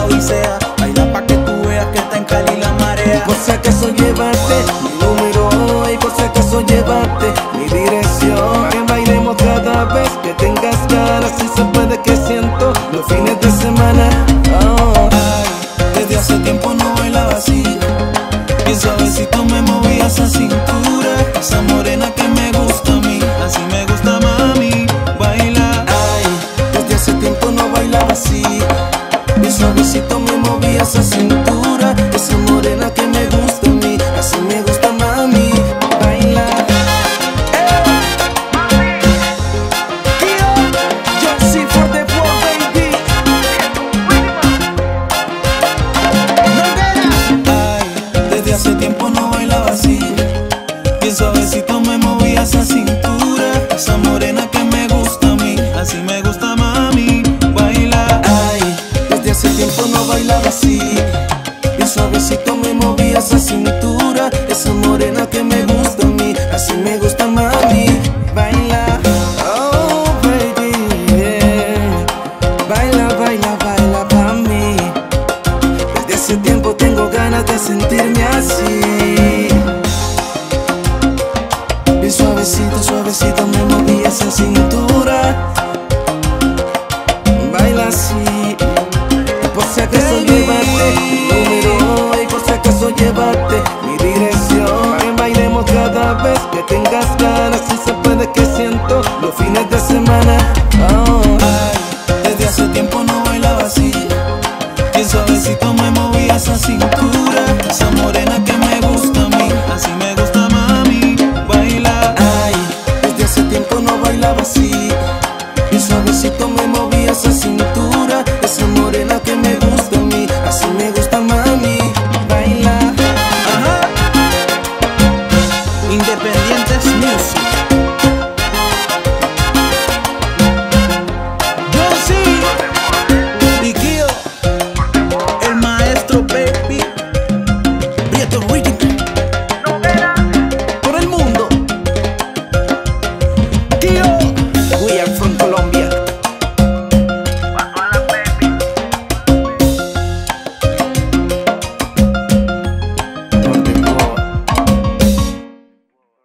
la odisea. Baila pa' que tú veas que está en Cali la marea. Por si acaso llevarte mi número y por si acaso llevarte mi dirección. Que bailemos cada vez que tengas ganas. Si se puede, que siento los fines de semana. Oh. Ay, desde hace tiempo no bailaba así. Bien suavecito me movía esa cintura. Esa morena que me gusta a mí, así me gusta mami, baila. Ay, desde hace tiempo no bailaba así. Bien suavecito me movía esa cintura. Esa morena que me gusta a mí, así me gusta mami, baila. Josie for the world, baby. Ay, desde hace tiempo no bailaba así. Bien suavecito me movía esa cintura. Esa morena que me gusta a mí, así me gusta mami, baila. Ay, desde hace tiempo no bailaba así. Bien suavecito me movía esa cintura. Esa morena que me gusta a mí, así me gusta mami, baila. Oh baby, yeah. Baila, baila, baila pa' mí. Desde hace tiempo tengo ganas de sentir